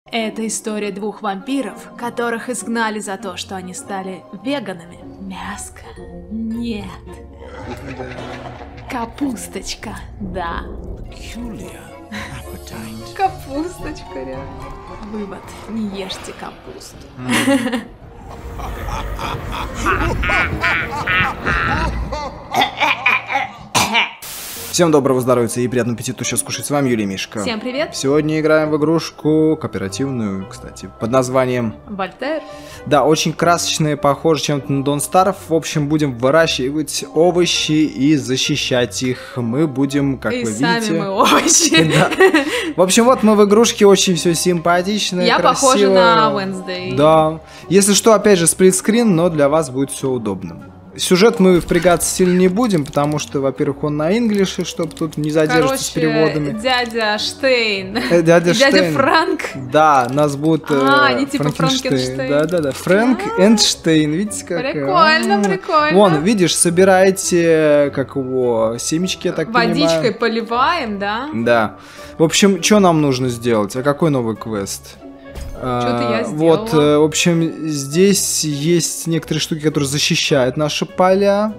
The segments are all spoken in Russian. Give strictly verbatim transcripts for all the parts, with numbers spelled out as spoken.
Это история двух вампиров, которых изгнали за то, что они стали веганами. Мяско. Нет. Капусточка. Да. Капусточка, реально. Вывод. Не ешьте капусту. Всем доброго здоровья и приятного аппетита еще скушать. С вами Юлия Мишка. Всем привет. Сегодня играем в игрушку кооперативную, кстати, под названием Вольтер. Да, очень красочная, похожа чем-то на Don't Starve. В общем, будем выращивать овощи и защищать их. Мы будем, как и вы сами видите... мы овощи. Да. В общем, вот мы в игрушке, очень все симпатично, Я красиво. похожа на Wednesday. Да. Если что, опять же, сплитскрин, но для вас будет все удобно. Сюжет мы впрягаться сильно не будем, потому что, во-первых, он на инглише, чтобы тут не задерживаться с переводами. Дядя Штейн. Э, дядя Штейн. Дядя Франк. Да, нас будут... А, э, они типа Франкенштейн. Да-да-да, Фрэнк Эндштейн, видите, как... Прикольно, прикольно. Вон, видишь, собираете, как его, семечки, я так Водичкой понимаю. Водичкой поливаем, да? Да. В общем, что нам нужно сделать? А какой новый квест? Что-то я сделала. Вот, в общем, здесь есть некоторые штуки, которые защищают наши поля.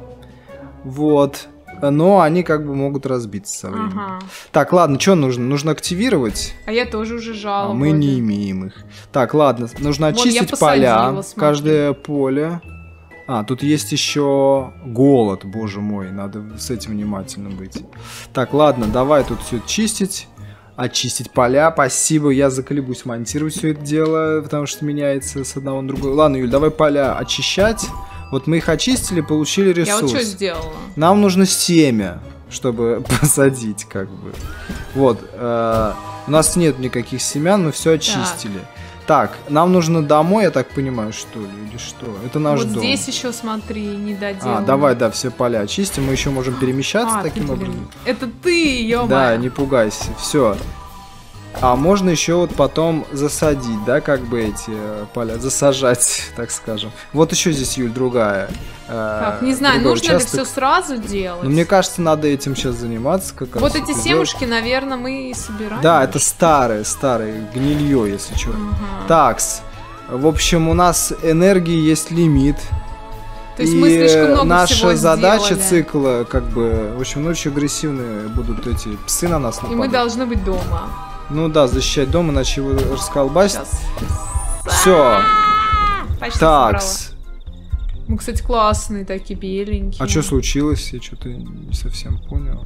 Вот. Но они как бы могут разбиться со временем. Ага. Так, ладно, что нужно? Нужно активировать. А я тоже уже жала. А мы не имеем их. Так, ладно, нужно очистить поля. Каждое поле. А, тут есть еще голод, боже мой. Надо с этим внимательно быть. Так, ладно, давай тут все чистить. Очистить поля, спасибо, я заколебусь монтировать все это дело, потому что меняется с одного на другое. Ладно, Юль, давай поля очищать. Вот мы их очистили, получили ресурс. Я вот что сделала? Нам нужно семя, чтобы посадить, как бы. Вот, э, у нас нет никаких семян, мы все очистили. Так. Так, нам нужно домой, я так понимаю, что ли, или что? Это наш вот дом. Вот здесь еще, смотри, не доделано. А, давай, да, все поля очистим, мы еще можем перемещаться а, таким ты, образом. Это ты, ё-моё. Да, не пугайся, все. А можно еще вот потом засадить, да, как бы эти поля, засажать, так скажем. Вот еще здесь, Юль, другая. Так, не знаю, нужно участок. ли все сразу делать? Но мне кажется, надо этим сейчас заниматься. Как вот раз эти семушки, делать. наверное, мы и собираем. Да, это старые, старые, гнилье, если что. Ага. Такс. В общем, у нас энергии есть лимит. То есть и мы слишком много наша всего задача сделали. цикла, как бы, в общем, очень агрессивные будут эти псы на нас нападать. И мы должны быть дома. Ну да, защищать дом, иначе его расколбасит. Все. Такс. Мы, кстати, классные такие, беленькие. А что случилось? Я что-то не совсем понял.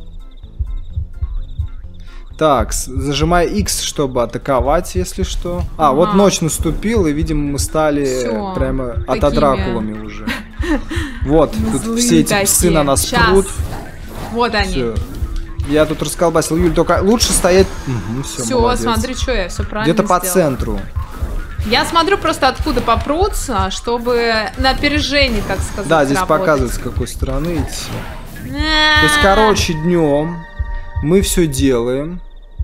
Так, зажимай X, чтобы атаковать, если что. А, ага. Вот ночь наступила, и, видимо, мы стали Всё, прямо такими... ата-дракулами уже. Вот, тут все эти псы на нас прут. Вот они. Я тут расколбасил. Юль, только лучше стоять... Угу, все, Все, смотри, что я все правильно где-то по сделала. центру. Я смотрю просто откуда попрутся, чтобы на опережении, так сказать, да, здесь работать. показывается, с какой стороны идти. То есть, короче, днем мы все делаем.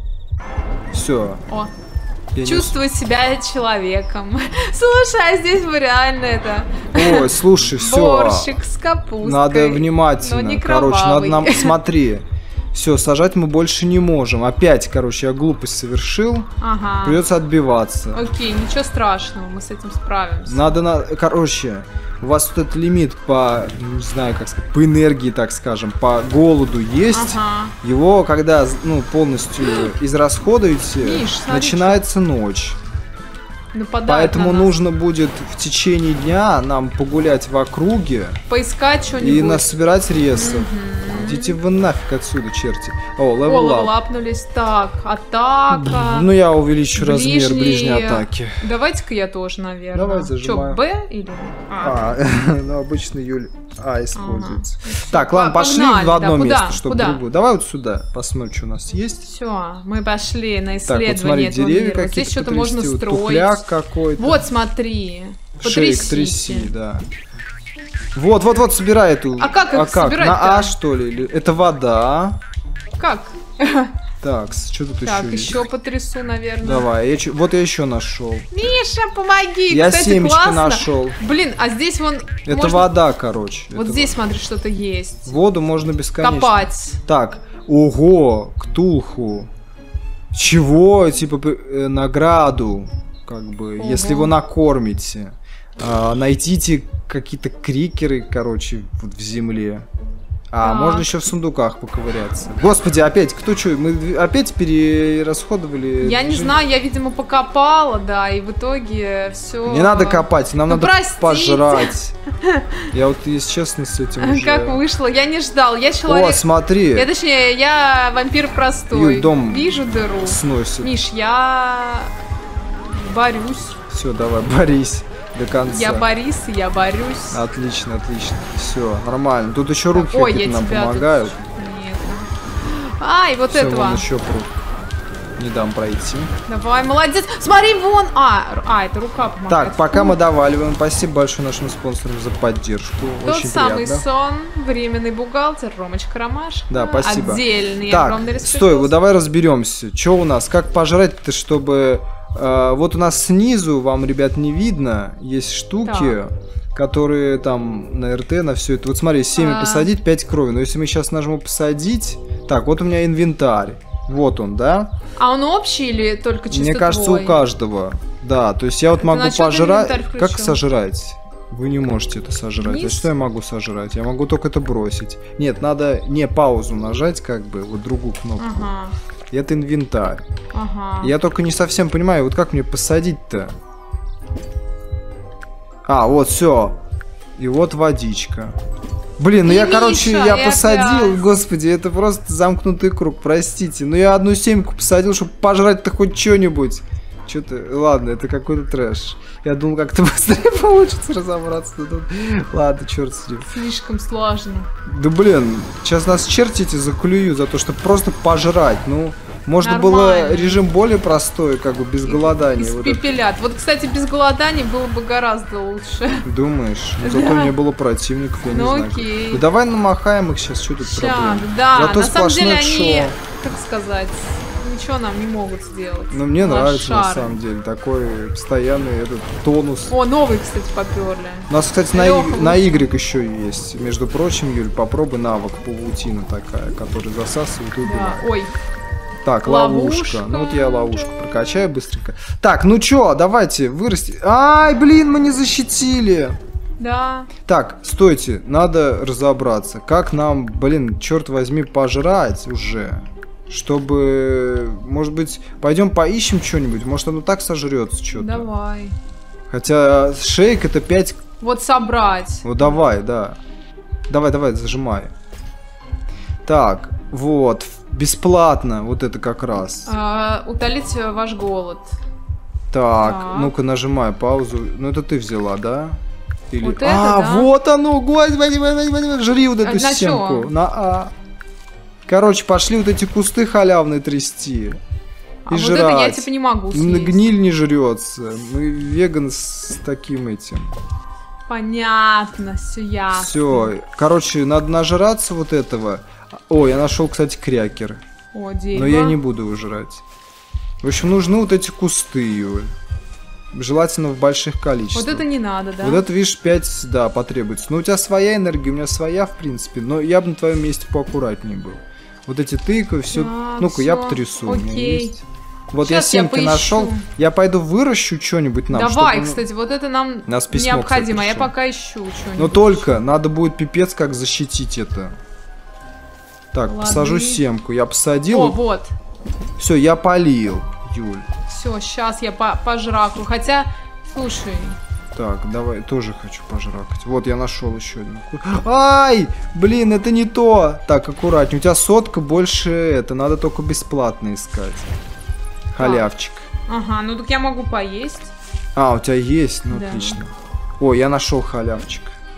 Все. О. Чувствовать себя человеком. Слушай, а здесь вы реально это... Ой, слушай, все. Борщик с капустой. Надо внимательно. Короче, надо нам... Смотри. Все, сажать мы больше не можем. Опять, короче, я глупость совершил. Ага. Придется отбиваться. Окей, ничего страшного, мы с этим справимся. Надо, на... короче, у вас тут этот лимит по, не знаю, как сказать, по энергии, так скажем, по голоду есть. Ага. Его, когда, ну, полностью израсходуете, Миш, смотри, начинается что? Ночь. Нападают Поэтому на нужно будет в течение дня нам погулять в округе. Поискать что-нибудь. И насобирать ресов. Mm-hmm. Идите вы нафиг отсюда, черти. О, левел ап. лапнулись. Так, атака. Ну, я увеличу Ближние... размер ближней атаки. Давайте-ка я тоже, наверное. Давай зажимаю. Что, Б или А? а ну, обычно Юль А используется. Ага. Так, а, ладно, пошли погнали, в одно да, место, куда? чтобы куда? другую. Давай вот сюда, посмотрим, что у нас есть. Все, мы пошли на исследование. Так, вот смотри, деревья какие-то. Здесь что-то можно вот строить. Тухляк какой-то. Вот, смотри. Шейк, тряси, да. Вот, вот, вот, собирай эту. А как их а как? собирать? На А, что ли? Это вода. Как? Так, что тут так, еще? Так, еще потрясу, наверное. Давай, я, вот я еще нашел. Миша, помоги! Я Кстати, семечки классно. нашел. Блин, а здесь вон. Это можно... вода, короче. Вот это здесь, вода. смотри, что-то есть. Воду можно бесконечно. Копать. Так, ого, ктулху. Чего? Типа э, награду, как бы, Ого. Если его накормите. А, найдите какие-то крикеры, короче, вот в земле. А, так. Можно еще в сундуках поковыряться. Господи, опять, кто что? Мы опять перерасходовали? Я не знаю, я, видимо, покопала, да, и в итоге все. Не надо копать, нам ну, надо простите. пожрать. Я вот, если честно, с этим уже... Как вышло, я не ждал, я человек... О, смотри. Я, точнее, я вампир простой. Юль, дом вижу дыру. Сносит. Миш, я борюсь. Все, давай, борись. До конца. Я Борис, я борюсь. Отлично, отлично. Все, нормально. Тут еще руки Ой, я нам тебя помогают. Тут... Нет. А, и вот Всё, этого. Вон еще пруд. Не дам пройти. Давай, молодец. Смотри, вон. А, а это рука помогает. Так, пока мы доваливаем. Спасибо большое нашим спонсорам за поддержку. Тот Очень самый приятно. сон, временный бухгалтер, Ромочка Ромашка. Да, спасибо. Отдельный, так, огромный респект. стой, вот давай разберемся. Что у нас? Как пожрать-то, чтобы... Uh, вот у нас снизу, вам, ребят, не видно, есть штуки, так. которые там на эр тэ, на все это. Вот смотри, семь а... посадить, пять крови. Но если мы сейчас нажму посадить... Так, вот у меня инвентарь. Вот он, да? А он общий или только чисто Мне кажется, твой? у каждого. Да, то есть я вот это могу пожрать... Как включен? Сожрать? Вы не можете это сожрать. Вниз? А что я могу сожрать? Я могу только это бросить. Нет, надо не паузу нажать, как бы, вот другую кнопку. Ага. И это инвентарь. Ага. Я только не совсем понимаю, вот как мне посадить-то? А, вот, все. И вот водичка. Блин, ну я, Миша, короче, я посадил, опять. Господи, это просто замкнутый круг, простите. Но я одну семьку посадил, чтобы пожрать-то хоть что-нибудь. Что-то, ладно, это какой-то трэш. Я думал, как-то быстрее получится разобраться. Но тут... Ладно, черт с ним. Слишком сложно. Да блин, сейчас нас чертите заклюю за то, чтобы просто пожрать. Ну, можно Нормально. было режим более простой, как бы без голодания. Испепелят. Вот, вот, кстати, без голодания было бы гораздо лучше. Думаешь? Ну, зато не было противников, я ну, не знаю. Окей. Ну, давай намахаем их сейчас, что тут Ща, проблема? Да, зато на самом деле шоу. они, как сказать... Ничего нам не могут сделать. Ну, мне Лошары. нравится, на самом деле, такой постоянный этот тонус. О, новые, кстати, поперли. У нас, кстати, на, y, на Y еще есть. Между прочим, Юль, попробуй навык паутина такая, которая засасывает и убивает. Да. Ой. Так, ловушка. ловушка. Ну, вот я ловушку прокачаю быстренько. Так, ну чё, давайте, вырасти. Ай, блин, мы не защитили. Да. Так, стойте, надо разобраться. Как нам, блин, черт возьми, пожрать уже? Чтобы, может быть, пойдем поищем что-нибудь. Может, оно так сожрется что-то. Давай. Хотя шейк это пять. Вот собрать. Вот давай, да. Давай, давай, зажимай. Так, вот. Бесплатно. Вот это как раз. А, утолить ваш голод. Так, так. Ну-ка нажимай паузу. Ну это ты взяла, да? Или... Вот а, это, да? вот оно, господи, жри вот эту на стенку. Чё? На А. Короче, пошли вот эти кусты халявные трясти. А и вот жрать. это я типа не могу съесть. Гниль не жрется. Мы веган с таким этим. Понятно, все ясно. Все. Короче, надо нажраться вот этого. О, я нашел, кстати, крякер. О, дерево. Но я не буду его жрать. В общем, нужны вот эти кусты, Юль. Желательно в больших количествах. Вот это не надо, да? Вот это, видишь, пять, да, потребуется. Но у тебя своя энергия, у меня своя, в принципе. Но я бы на твоем месте поаккуратнее был. Вот эти тыквы, все. А, Ну-ка, я всё. потрясу. Окей. У меня есть. Вот Сейчас я семки я нашел. Я пойду выращу что-нибудь нам. Давай, чтобы... кстати, вот это нам Нас письмо, необходимо. кстати, Я пришло. пока ищу что-нибудь. Но только надо будет пипец как защитить это. Так, Ладно. посажу семку. Я посадил. О, вот. Все, я полил, Юль. Все, сейчас я по пожраку. Хотя, слушай. Так, давай, тоже хочу пожракать. Вот, я нашел еще один. Ай! Блин, это не то. Так, аккуратнее. У тебя сотка больше это. Надо только бесплатно искать. Халявчик. Ага, ну так я могу поесть. А, у тебя есть? Ну, да. Отлично. О, я нашел халявчик.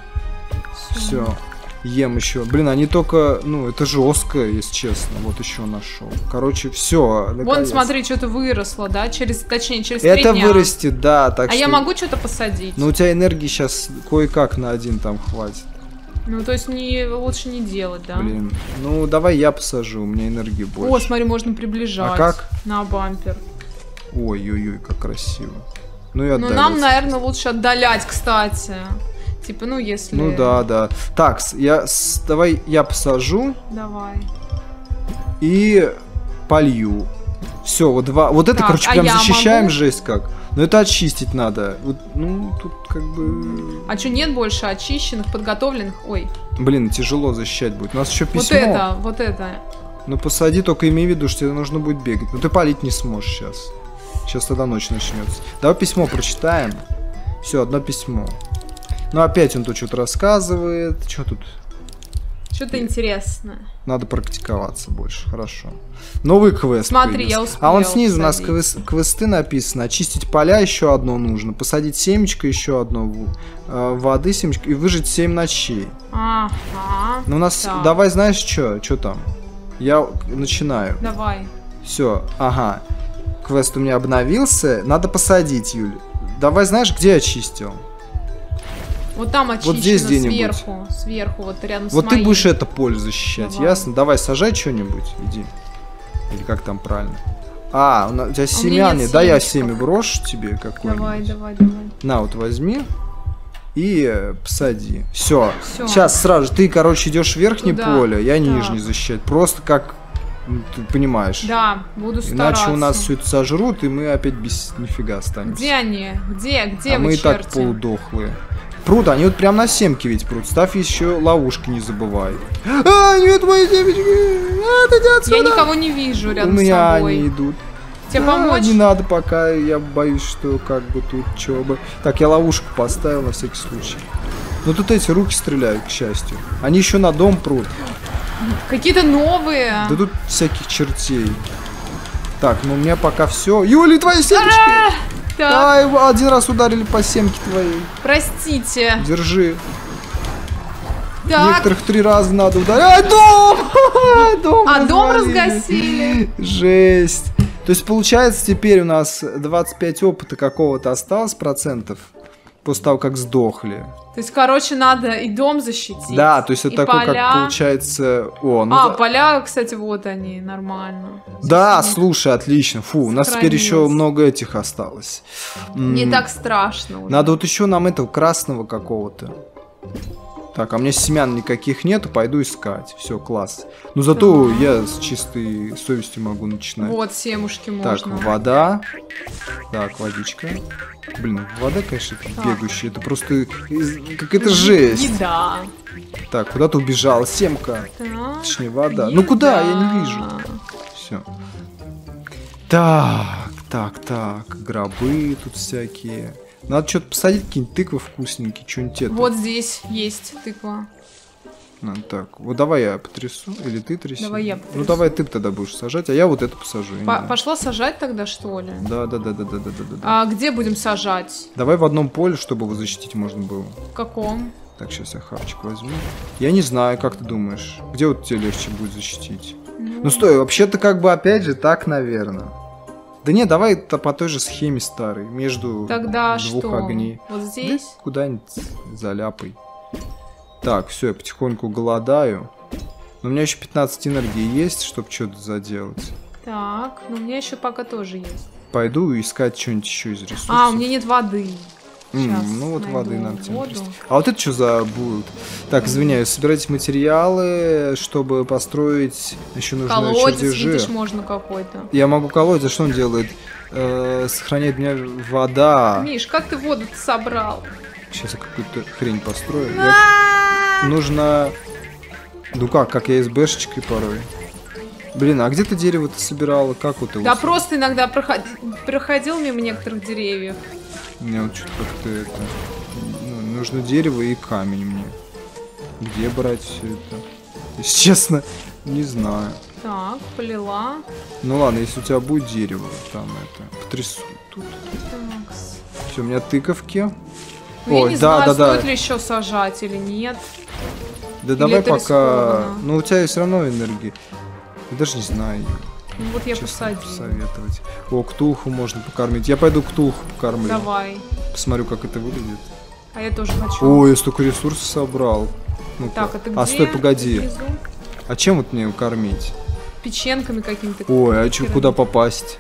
Все. Ем еще. Блин, они только, ну, это жестко, если честно. Вот еще нашел. Короче, все. Вон, смотри, что-то выросло, да? Через, точнее, через три Это дня. вырастет, да. Так а что... я могу что-то посадить? Ну, у тебя энергии сейчас кое-как на один там хватит. Ну, то есть не, лучше не делать, да? Блин. Ну, давай я посажу, у меня энергии больше. О, смотри, можно приближать. А как? На бампер. Ой-ой-ой, как красиво. Ну и отдалять. Ну, нам, наверное, лучше отдалять, кстати. Типа, ну, если... Ну, да, да. Так, я, с, давай я посажу. Давай. И полью. Все, вот два. Вот это, так, короче, а прям защищаем, могу? жесть как. Но это очистить надо. Вот, ну, тут как бы... А что, нет больше очищенных, подготовленных? Ой. Блин, тяжело защищать будет. У нас еще письмо. Вот это, вот это. Ну посади, только имей в виду, что тебе нужно будет бегать. Ну ты палить не сможешь сейчас. Сейчас тогда ночь начнется. Давай письмо прочитаем. Все, одно письмо. Ну опять он тут что-то рассказывает. Что тут? Что-то интересное. Надо практиковаться больше, хорошо. Новый квест. Смотри, появился. я успел. А он снизу у нас посадить. квест, квесты написано. Очистить поля еще одно нужно. Посадить семечко еще одно. Э, воды семечко. И выжить семь ночей. Ага. Ну у нас, Так. давай, знаешь что? Что там? Я начинаю. Давай. Все, ага. Квест у меня обновился. Надо посадить, Юль. Давай, знаешь, где я очистил? Вот там очищено, Вот здесь где-нибудь. сверху. Сверху, вот рядом Вот с ты моим. будешь это поле защищать, Давай. ясно? Давай, сажай что-нибудь, иди. Или как там правильно? А, у, на- у тебя меня семян нет нет. Да, я семечков. семя брошу тебе какой-нибудь. Давай, давай, давай. На, вот возьми. И э, посади. Все. Всё. Сейчас сразу же ты, короче, идешь в верхнее Туда. поле, я Так. нижний защищать. Просто как, ну, ты понимаешь. Да, буду стараться. Иначе у нас все это сожрут, и мы опять без нифига останемся. Где они? Где? Где а вы, мы и так черти? полудохлые. Прут, они вот прям на семке ведь прут. Ставь еще ловушки, не забывай. А, нет, мои девочки! А, ты иди отсюда! Я никого не вижу У рядом меня с собой. они идут. Тебе А, помочь? Не надо пока, я боюсь, что как бы тут чё бы. Так, я ловушку поставил на всякий случай. Ну тут эти руки стреляют, к счастью. Они еще на дом прут. Какие-то новые. Да тут всяких чертей. Так, ну у меня пока все. Юли, твои семечки! А, Так, Ай, один раз ударили по семке твоей. простите. Держи. Так, Некоторых три раза надо ударить. Ай, дом! дом а дом развалили. разгасили. Жесть. То есть получается теперь у нас двадцать пять опыта какого-то осталось процентов после того, как сдохли. То есть, короче, надо и дом защитить. Да, то есть это и такое, поля. как получается... О, ну А, да. поля, кстати, вот они, нормально. Да, Здесь слушай, отлично. Фу, у нас теперь еще сохранилось. много этих осталось. Не М, так страшно уже. Надо вот еще нам этого красного какого-то. Так, а у меня семян никаких нету, пойду искать. Все, класс. Ну зато Так. я с чистой совестью могу начинать. Вот, семушки Так, можно. вода. Так, водичка. Блин, вода, конечно, это Так. бегающая. Это просто из- какая-то жесть. Еда. Так, куда-то убежала. Семка. Так, Точнее, вода. Ну куда? Я не вижу. Все. Так, так, так. Гробы тут всякие. Надо что-то посадить, какие-нибудь тыквы вкусненькие, что-нибудь это. Вот здесь есть тыква. Ну, так, вот давай я потрясу, или ты тряси. Давай я Ну потрясу. давай ты тогда будешь сажать, а я вот это посажу. я По- не знаю. Пошла сажать тогда, что ли? Да, да, да, да, да, да, да, да. А где будем сажать? Давай в одном поле, чтобы его защитить можно было. В каком? Так, сейчас я хавчик возьму. Я не знаю, как ты думаешь, где вот тебе легче будет защитить? Ну стой, вообще-то как бы опять же так, наверное. Да не, давай это по той же схеме старой, между Тогда двух что? огней. Вот Да здесь? куда-нибудь заляпай. Так, все, я потихоньку голодаю. Но у меня еще пятнадцать энергии есть, чтобы что-то заделать. Так, ну у меня еще пока тоже есть. Пойду искать что-нибудь еще из ресурсов. А, у меня нет воды. М, Щас ну вот найду воды надо тебе воду. принести. А вот это что за будет? Так, извиняюсь, собирайте материалы, чтобы построить еще нужны Колодец, чертежи. видишь, можно какой-то. Я могу колодец, а что он делает? Э, сохраняет меня вода. Миш, как ты воду собрал? Сейчас я какую-то хрень построю. Я- Нужно... Ну как, как я СБшечкой порой. Блин, а где ты дерево-то собирала? Как вот его? Да собирала? просто иногда проходи- проходил мимо некоторых деревьев. Мне вот что-то как-то это... ну, нужно дерево и камень мне. Где брать все это? Если честно, не знаю. Так, полила. Ну ладно, если у тебя будет дерево, там это... Потрясу тут. Такс. Все, у меня тыковки. Ну, я Ой, не да, знаю, да, да. стоит ли еще сажать или нет. Да Или давай это пока... рискованно? Ну у тебя все равно энергии. Я даже не знаю. Ну вот я Честно посадила. посоветовать. О, ктулху можно покормить. Я пойду ктулху покормлю. Давай. Посмотрю, как это выглядит. А я тоже хочу. Ой, я столько ресурсов собрал. Ну-ка. Так, это где? А стой, погоди. Внизу? А чем вот мне его кормить? Печенками какими-то. Ой, а чё, херами. куда попасть?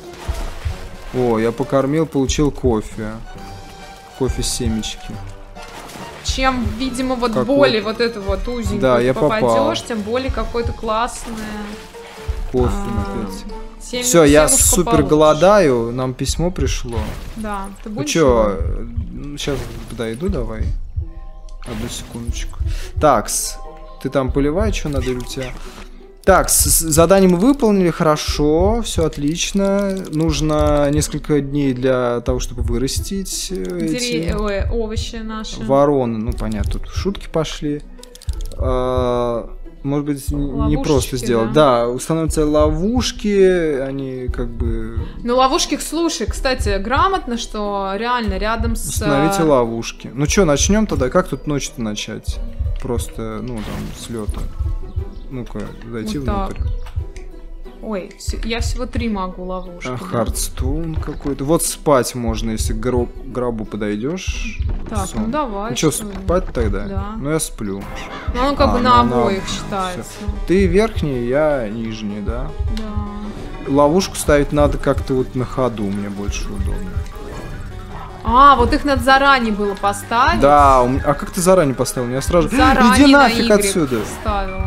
О, я покормил, получил кофе. Кофе семечки. Чем, видимо, вот Какой? более вот это вот узенькую Да, я попадешь, попал. тем более какое-то классное. кофе напить. Все, я супер голодаю, нам письмо пришло. Да, ты будешь? Ну чё, сейчас подойду, давай. Одну секундочку. Такс, ты там поливай, что надо у тебя? Так, задание мы выполнили, хорошо, все отлично. Нужно несколько дней для того, чтобы вырастить эти... Ой, овощи наши. Вороны, ну понятно, тут шутки пошли. А, может быть, ловушечки, не просто сделать. Да? да, установятся ловушки, они как бы... Ну, ловушки, слушай, кстати, грамотно, что реально рядом с... Установите ловушки. Ну что, начнем тогда? Как тут ночь-то начать? Просто, ну, там, с лета. Ну-ка, зайти вот внутрь. Так. Ой, я всего три могу ловушки. А, Хардстоун какой-то. Вот спать можно, если к гроб, гробу подойдешь. Так, сон. Ну давай. Ну что, спать тогда? Да. Ну я сплю. Ну он как а, бы на ну, обоих на... считается. Всё. Ты верхний, я нижний, да? Да. Ловушку ставить надо как-то вот на ходу, мне больше удобно. А, вот их надо заранее было поставить. Да, а как ты заранее поставил? Я сразу... Заранее иди нафиг на отсюда. Ставила.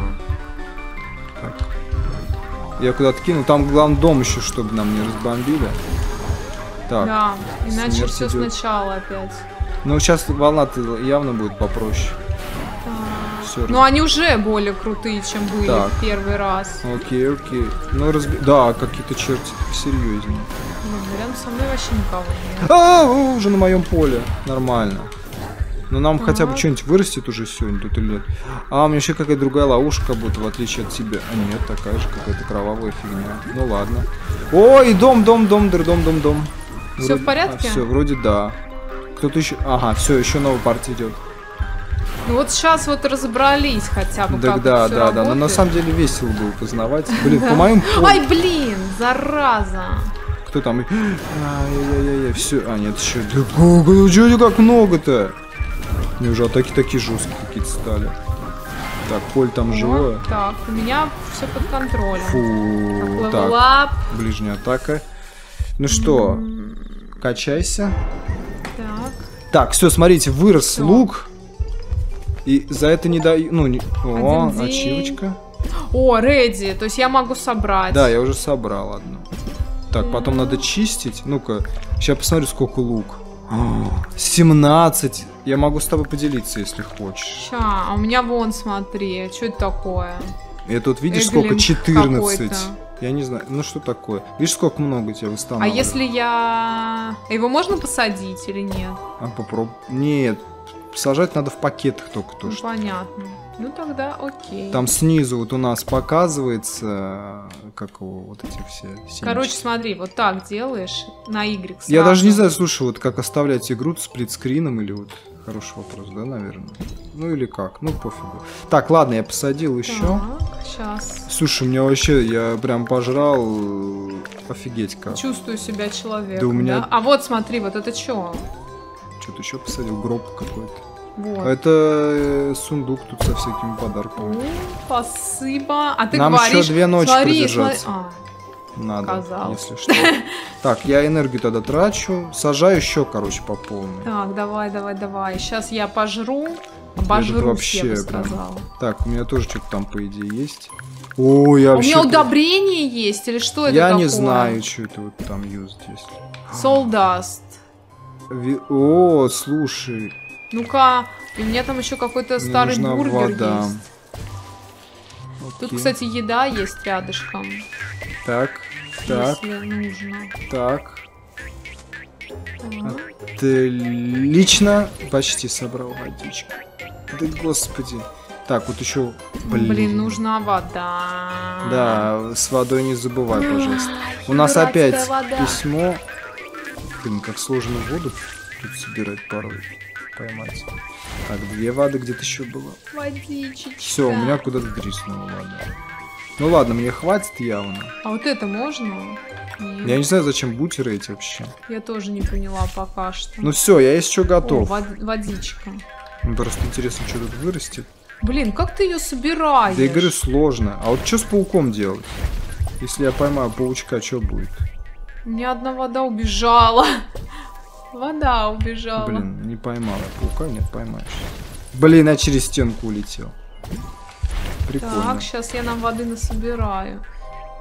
Я куда-то кинул. Там главный дом еще, чтобы нам не разбомбили. Так. Да, иначе все идет. Сначала опять. Ну, сейчас волна-то явно будет попроще. Все, ну, они уже более крутые, чем были так. В первый раз. Окей, окей. Ну, разби... Да, какие-то черти серьезнее. Ну, рядом со мной вообще никого нет. А, уже на моем поле. Нормально. Ну, нам так. Хотя бы что-нибудь вырастет уже сегодня тут или нет. А, у меня еще какая-то другая ловушка, будто в отличие от тебя. А нет, такая же какая-то кровавая фигня. Ну ладно. Ой, дом, дом, дом, дом, дом, дом, дом. Все вроде... в порядке? А, все, вроде да. Кто-то еще. Ага, все, еще новая партия идет. Ну вот сейчас вот разобрались хотя бы. Так, как да, это да, работает. да. Но на самом деле весело было познавать. Блин, по моему. Ай, блин, зараза. Кто там? Ай-яй-яй-яй, все. А, нет, еще. Чего как много-то? Мне уже атаки такие жесткие какие-то стали. Так, поле там вот, живое. Так, у меня все под контролем. Фу, так, так ближняя атака. Ну что, mm. качайся. Так. Так, все, смотрите, вырос всё. Лук. И за это не даю. Ну, не... О, ачивочка. О, реди, то есть я могу собрать. Да, я уже собрал одну. Так, потом mm. надо чистить. Ну-ка, сейчас посмотрю, сколько лук. семнадцать. Я могу с тобой поделиться, если хочешь. Ща, а у меня вон, смотри, что это такое? И тут видишь, Эглин сколько? четырнадцать. Я не знаю, ну что такое? Видишь, сколько много тебя восстанавливает? А если я... Его можно посадить или нет? А попробуй. Нет, сажать надо в пакетах только то, ну, что... понятно. Ну тогда окей. Там снизу вот у нас показывается, как его, вот эти все семечки. Короче, смотри, вот так делаешь, на Y сразу. Я даже не знаю, слушай, вот как оставлять игру сплитскрином или вот... Хороший вопрос, да, наверное? Ну или как? Ну пофигу. Так, ладно, я посадил еще. Так, сейчас. Слушай, у меня вообще, я прям пожрал, офигеть как. Чувствую себя человеком, да? У меня... да? А вот смотри, вот это что? Что-то еще посадил, гроб какой-то. Вот. Это сундук тут со всякими подарками. О, спасибо. А ты нам говоришь... еще две ночи смотри, продержаться. Смотри... А. Надо, казалось. если что. Так, я энергию тогда трачу. Сажаю еще, короче, по полной. Так, давай, давай, давай. Сейчас я пожру. Обожрусь, вообще, я бы сказала. Прям... Так, у меня тоже что-то там, по идее, есть. О, я у вообще... меня удобрение есть? Или что это я такое? Я не знаю, что это вот там юзать, если... Soul Dust. Ви... О, слушай. Ну-ка, у меня там еще какой-то старый бургер вода. есть. Тут, кстати, еда есть рядышком. Так, так. Если нужно. Так. Отлично. Почти собрал водичку. Да господи. Так, вот еще. Блин, Блин нужна вода. Да, с водой не забывай, пожалуйста. У нас опять письмо. Блин, как сложно воду тут собирать порой. Поймать. Так, две воды где-то еще было. Водичечка. Все, у меня куда-то дриснула вода. Ну ладно, мне хватит явно. А вот это можно? Нет. Я не знаю, зачем бутеры эти вообще. Я тоже не поняла пока что. Ну все, я есть что готов. О, вод водичка. Мне просто интересно, что тут вырастет. Блин, как ты ее собираешь? Да я говорю, сложно. А вот что с пауком делать? Если я поймаю паучка, что будет? У меня одна вода убежала. Вода убежала. Блин, не поймала. Паука нет, поймаешь. Блин, я через стенку улетел. Прикольно. Так, сейчас я нам воды насобираю.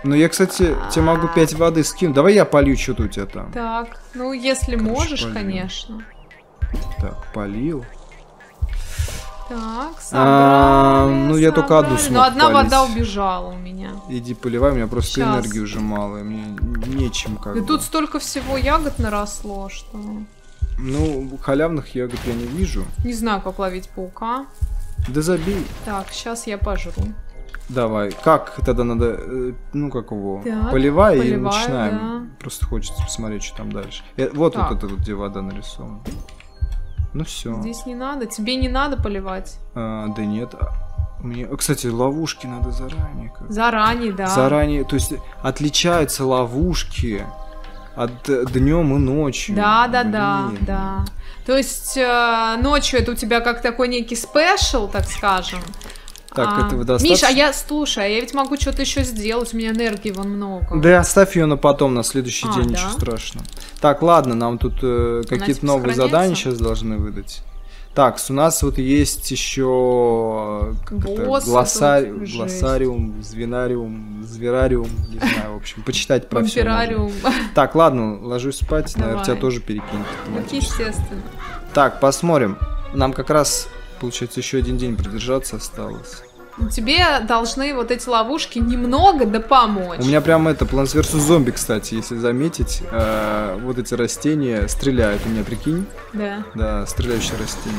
Ну, я, кстати, тебе могу пять воды скинуть. Давай я полью, что-то у тебя там. Так, ну, если можешь, конечно. Так, полил. Так, собрали, а, Ну, я только одну смог Но одна полить. вода убежала у меня. Иди поливай, у меня просто Сейчас. энергии уже мало. Мне нечем как И бы. тут столько всего ягод наросло, что... Ну, халявных ягод я не вижу. Не знаю, как ловить паука. Да забей. Так, сейчас я пожру. Давай. Как тогда надо, ну как его, Так, поливай, поливаю, и начинаем. да. Просто хочется посмотреть, что там дальше. Я, вот Так. вот это вот, где вода нарисована. Ну все. Здесь не надо. Тебе не надо поливать. А, да нет. Мне, кстати, ловушки надо заранее. Как. Заранее, да. Заранее, то есть отличаются ловушки от днем и ночью. Да, да, да, Блин. да. То есть э, ночью это у тебя как такой некий спешл, так скажем. Так, а, этого достаточно? Миша, а я, слушай, а я ведь могу что-то еще сделать, у меня энергии вон много. Да оставь ее на потом, на следующий А, день, да? ничего страшного. Так, ладно, нам тут э, какие-то типа новые сохраняется? задания сейчас должны выдать. Так, у нас вот есть еще как это, Боссы глоссари... тут, жесть. глоссариум, звенариум, зверариум, не знаю, в общем, почитать про все. Вампирариум. Так, ладно, ложусь спать, наверное, Давай. тебя тоже перекинет. Ну, естественно. Так, посмотрим. Нам как раз, получается, еще один день продержаться осталось. Тебе должны вот эти ловушки немного да помочь. У меня прям это, Plants версус. Zombie, кстати, если заметить, э, вот эти растения стреляют. У меня, прикинь? Да. Да, стреляющие растения.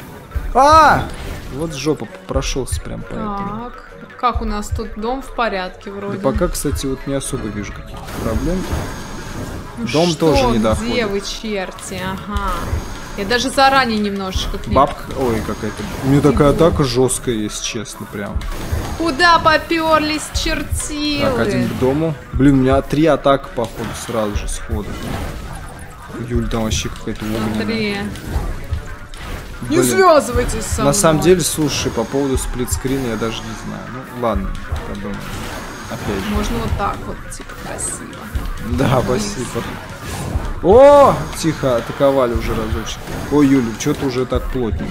А! Вот жопа прошелся прям по этому. Так, как у нас тут дом в порядке вроде. Да пока, кстати, вот не особо вижу каких-то проблем. Ну Дом что, тоже не где доходит. вы, черти? Ага. Я даже заранее немножечко к ним. Бабка, ой, какая-то. У нее такая атака жесткая, если честно, прям. Куда поперлись чертилы? Так, один к дому. Блин, у меня три атаки, походу, сразу же сходу. Юль, там вообще какая-то огненная. Смотри. Не Блин. связывайтесь со мной. На самом деле, слушай, по поводу сплитскрина я даже не знаю. Ну, ладно, подумаем. Опять же. Можно вот так вот, типа, красиво. Да, спасибо. О, тихо, атаковали уже разочек. Ой, Юля, что-то уже так плотненько.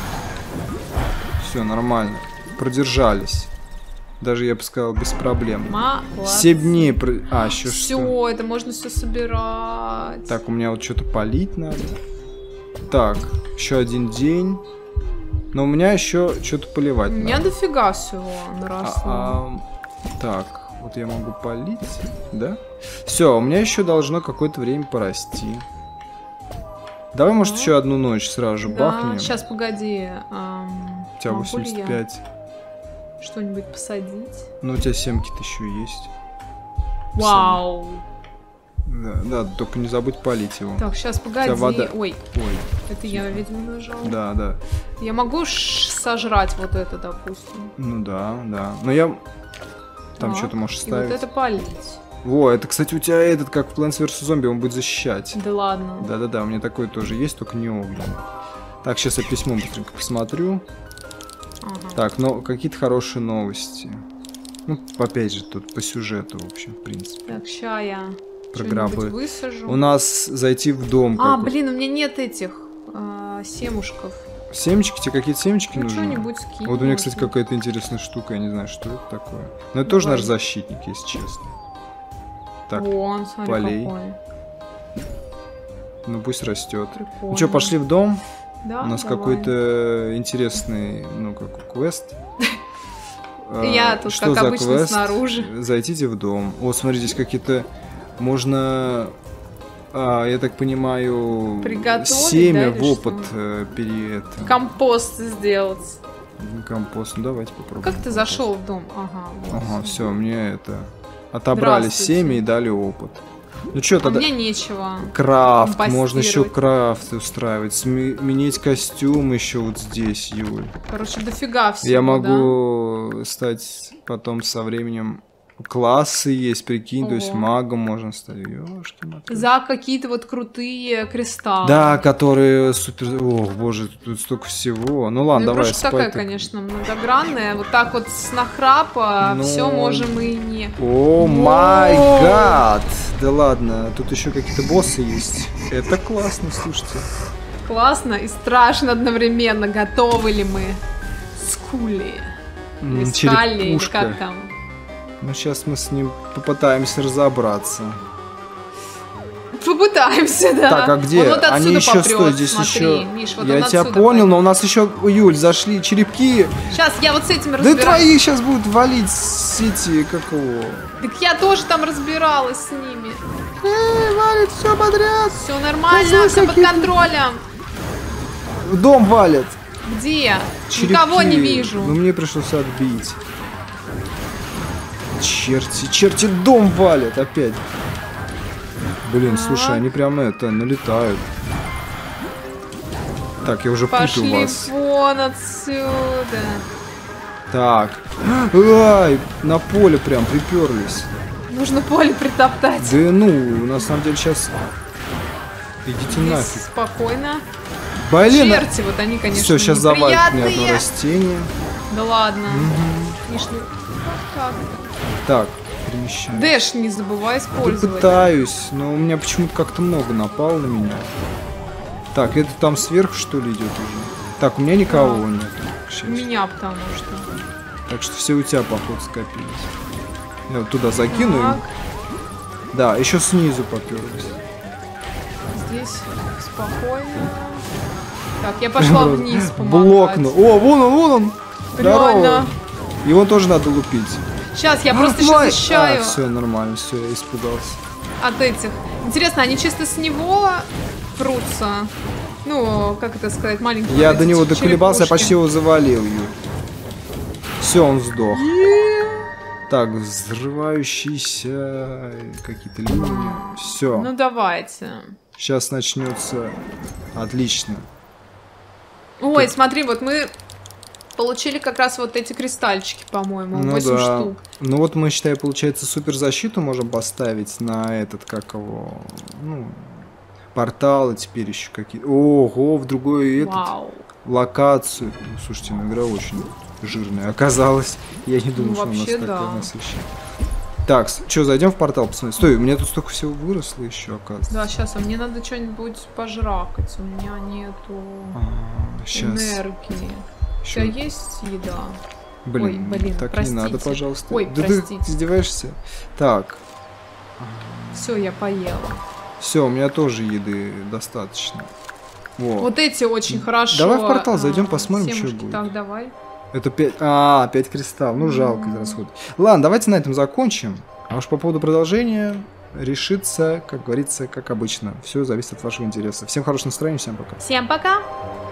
Все, нормально. Продержались. Даже, я бы сказал, без проблем. Молодцы. Семь дней. Про... А, еще что? Все, это можно все собирать. Так, у меня вот что-то полить надо. Так, еще один день. Но у меня еще что-то поливать У надо. меня дофига всего наросло. А, а, так, вот я могу полить, да? Все, у меня еще должно какое-то время порасти. Давай, может, еще одну ночь сразу же Да, бахнем. сейчас, погоди. эм, У тебя могу ли восемьдесят я пять. что-нибудь посадить? Ну, у тебя семки-то еще есть. Вау. Да, да, только не забудь полить его. Так, сейчас, погоди. вода- Ой, Ой, это я, видимо, нажала. да, да. Я могу ш- сожрать вот это, допустим. Ну да, да. Но я... Там Так, что-то можешь и ставить. вот это полить. Во, это, кстати, у тебя этот, как в Plants версус. Zombie, он будет защищать. Да ладно. Да-да-да, у меня такой тоже есть, только не огненный. Так, сейчас я письмо быстренько посмотрю. Ага. Так, но какие-то хорошие новости. Ну, опять же, тут по сюжету, в общем, в принципе. Так, ща я Про что-нибудь гробы. высажу. У нас зайти в дом. А, какой- блин, у меня нет этих а, семушков. Семечки? Тебе какие-то семечки Ну, нужны? что-нибудь скинь. Вот у меня, кстати, можно. какая-то интересная штука, я не знаю, что это такое. Но это тоже Давай. наш защитник, если честно. Так, Вон, смотри, полей. какой. ну пусть растет. Прикольно. Ну что, пошли в дом? Да, У нас давай. какой-то интересный, ну, как квест. А, Я тут, что как за обычно, квест? снаружи. Зайдите в дом. О, смотри, здесь какие-то... Можно... а, я так понимаю... Приготовить, семя да, в или опыт что? э, пере... это, Компост сделать. компост. Ну, давайте попробуем. Как ты компост. зашел в дом? Ага, вот. Ага, все, мне это... Отобрали Здравствуйте. семя и дали опыт. Ну что А тогда... мне нечего. Крафт, можно еще компостировать. крафт устраивать, сменить костюм еще вот здесь, Юль. Короче, дофига всего, Я да? могу стать потом со временем... Классы есть, прикинь, то есть Ого. магом можно стать. Ёшки-матрешки. За какие-то вот крутые кристаллы. Да, которые супер... Ох, боже, тут столько всего. Ну ладно, Ну, давай игрушка такая, спать. конечно, многогранная. Вот так вот с нахрапа Ну, все можем и не... О Воу. май гад! Да ладно, тут еще какие-то боссы есть. Это классно, слушайте. Классно и страшно одновременно. Готовы ли мы? Скули. Или М, скали, или черепушка. как там? Ну, сейчас мы с ним попытаемся разобраться. Попытаемся, да. Так, а где? Вот Они еще попрет, стой, здесь смотри, еще. Миш, вот я тебя понял, пойдет. но у нас еще, Юль, зашли черепки. Сейчас я вот с этим разбираюсь. Да твои сейчас будут валить с эти, как его. Так я тоже там разбиралась с ними. Эй, валит все подряд. Все нормально, все под контролем. Дом валит. Где? Черепки. Никого не вижу. Ну мне пришлось отбить. Черти, черти, дом валят опять. Блин, так. слушай, они прямо это, налетают. Так, я уже Пошли путаю вас. вон отсюда. Так. Ай, на поле прям приперлись. Нужно поле притоптать. Да ну, на самом деле сейчас... Идите Здесь нафиг. спокойно. Блин, Черти, вот они, конечно, все, сейчас завалит мне неприятные. одно растение. Да ладно. Угу. Миш, ну как? Так, перемещаем. Дэш не забывай Да использовать. пытаюсь, но у меня почему-то как-то много напало на меня. Так, это там сверху что ли идет уже? Так, у меня никого Да. нет. У меня потому что. Так что все у тебя, походу, скопились. Я вот туда закину. Так. Им. Да, еще снизу поперлись. Здесь спокойно. Так, я пошла вниз помогать. Блокну. О, вон он, вон он. Реально. Здорово. Его тоже надо лупить. Сейчас, я просто Ай, сейчас защищаю а, все нормально, все, я испугался. от этих. Интересно, они чисто с него прутся? Ну, как это сказать, маленькие. Я вот до эти него доколебался, я черепушки. почти его завалил. Все, он сдох. Так, взрывающиеся какие-то линии. Все. Ну давайте. Сейчас начнется. Отлично. Ой, смотри, вот мы получили как раз вот эти кристальчики, по-моему, Ну восемь да. штук. Ну вот мы, считай, получается, суперзащиту можем поставить на этот, как его, ну, порталы теперь еще какие-то. Ого, в другой этот, Вау. локацию. Ну, слушайте, ну игра очень жирная оказалась. Я не думал, Ну, что у нас вообще, такая да. насыщенная. Так, что, зайдем в портал, посмотрим. Стой, у меня тут столько всего выросло еще, оказывается. Да, сейчас, а мне надо что-нибудь пожракать. У меня нету А, сейчас. энергии. У Ещё- тебя есть еда? Блин, Ой, блин, так простите. не надо, пожалуйста. Ой, да простите. ты издеваешься? Так, Все, я поела. все, у меня тоже еды достаточно. Во. Вот эти очень хорошо. Давай в портал а, зайдем, посмотрим, что семушки. будет. Так, давай. Это пять... А, пять кристаллов. Ну, жалко израсход. Ладно, давайте на этом закончим. А уж по поводу продолжения решится, как говорится, как обычно. Все зависит от вашего интереса. Всем хорошего настроения, всем пока. Всем пока!